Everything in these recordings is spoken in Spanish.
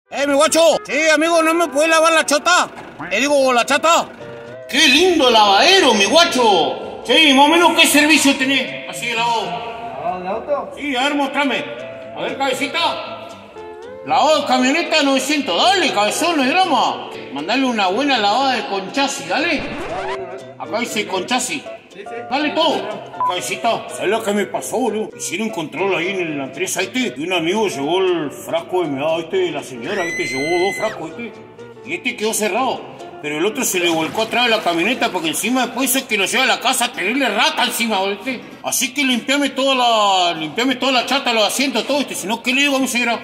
Mi guacho. Sí, amigo, ¿no me puede lavar la chota? Digo, la chata. ¡Qué lindo lavadero, mi guacho! Sí, más o menos, ¿qué servicio tenés? Así de lavado. ¿Lavado de auto? Sí, a ver, mostrame. A ver, cabecita. Lavado de camioneta 900, dale, cabezón, no hay drama. Mandale una buena lavada de conchazi, dale. Acá dice conchazi. Sí. Dale todo. Cabecita, ¿sabes lo que me pasó, boludo? Hicieron control ahí en la empresa, ¿viste? Y un amigo llevó el frasco de meado, ¿viste? La señora, ¿viste? Llevó 2 frascos, ¿viste? Y quedó cerrado. Pero el otro se le volcó atrás de la camioneta porque encima después eso que lo lleva a la casa a tenerle rata encima, ¿viste? Así que limpiame toda la chata, los asientos, todo, ¿viste? Si no, ¿qué le digo a mi señora?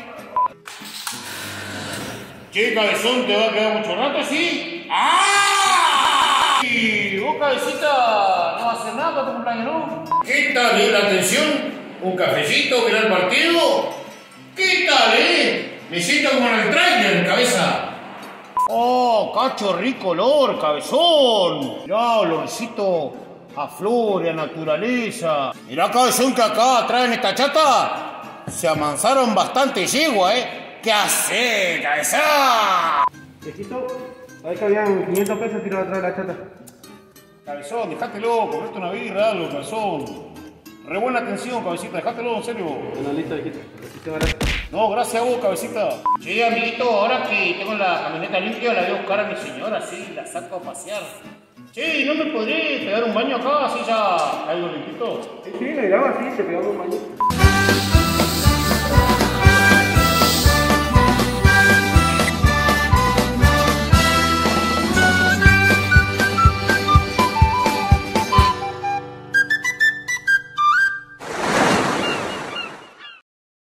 Che, cabezón, ¿te va a quedar mucho rato así? ¡Ah! Y vos, cabecita, no vas a hacer nada para tu cumpleaños, ¿no? ¿Qué tal, la atención? ¿Un cafecito, mirar el partido? ¿Qué tal, Me siento como en el trailer, cabeza. ¡Oh, cacho rico olor, cabezón! Mirá, olorcito a flores, a naturaleza. Mirá, cabezón, que acá traen esta chata. Se amansaron bastante yegua, ¿Qué hace, cabezón? Viejito, sabés que habían 500 pesos tirados atrás de la chata. Cabezón, dejate loco, comprate una birra, algo, cabezón. Re buena atención, cabecita, dejátelo, en serio. Bueno, listo, viejito. Muchísimas gracias. No, gracias a vos, cabecita. Sí, amiguito, ahora que tengo la camioneta limpia, la voy a buscar a mi señora, sí, la saco a pasear. Sí, ¿no me podré pegar un baño acá, así ya caigo limpito? Sí, me graba así, te pegamos un baño.